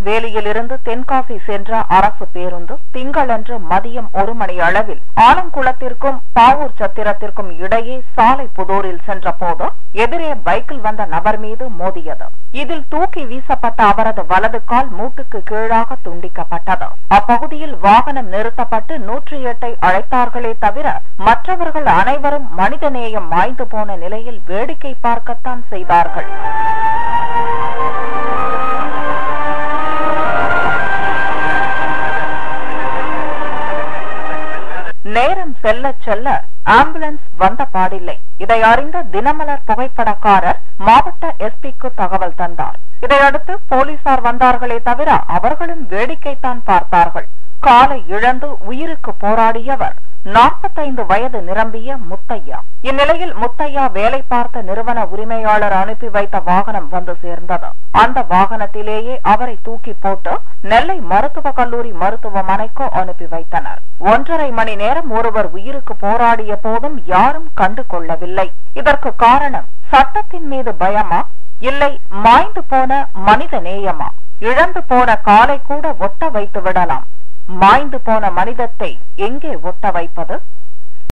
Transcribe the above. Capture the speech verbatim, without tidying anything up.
திருநெல்வேலியில் இருந்து தென்காசி சென்ற அரசு பேருந்து திங்களன்று மதியம் ஒரு மணி அளவில் ஆலங்குளத்திற்கும் பாவூர் சத்திரத்திற்கும் இடையே சாலை புதூரில் சென்ற போது எதிரே பைக்கில் வந்த நபர் மீது மோதியது. இதில் தூக்கி வீசப்பட்ட அவரது வலது கால் மூட்டுக்கு கீழாக துண்டிக்கப்பட்டது. அப்பகுதியில் வாகனம் நிறுத்தப்பட்டு நூற்றி எட்டை அழைத்தார்களே தவிர மற்றவர்கள் அனைவரும் மனிதநேயம் மாய்ந்து போன நிலையில் வேடிக்கை பார்க்கத்தான் செய்தார்கள். நேரம் செல்ல செல்ல ஆம்புலன்ஸ் வந்த பாடில்லை. இதை அறிந்த தினமலர் புகைப்படக்காரர் மாவட்ட எஸ்பிக்கு தகவல் தந்தார். இதையடுத்து போலீசார் வந்தார்களே தவிர அவர்களும் வேடிக்கைத்தான் பார்த்தார்கள். காலை இழந்து உயிருக்கு போராடியவர் நாற்பத்தைந்து வயது நிரம்பிய முத்தையா. இந்நிலையில் முத்தையா வேலை பார்த்த நிறுவன உரிமையாளர் அனுப்பி வைத்த வாகனம் வந்து சேர்ந்தது. அந்த வாகனத்திலேயே அவரை தூக்கி போட்டு நெல்லை மருத்துவக் கல்லூரி மருத்துவமனைக்கு அனுப்பி வைத்தனர். ஒன்றரை மணி நேரம் ஒருவர் உயிருக்கு போராடிய போதும் யாரும் கண்டு கொள்ளவில்லை. இதற்கு காரணம் சட்டத்தின் மீது பயமா, இல்லை மாய்ந்து போன மனித நேயமா? இழந்து போன காலை கூட ஒட்ட வைத்து விடலாம், மாய்ந்து போன மனிதத்தை எங்கே ஒட்ட வைப்பது?